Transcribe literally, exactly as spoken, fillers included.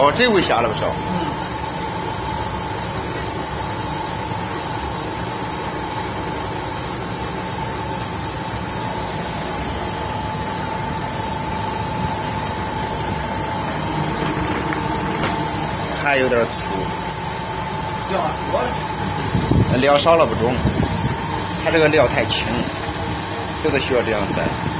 哦，这回下了不少。 嗯。 还有点粗。 料多了。 料少了不中，它这个料太轻，有的需要这样塞。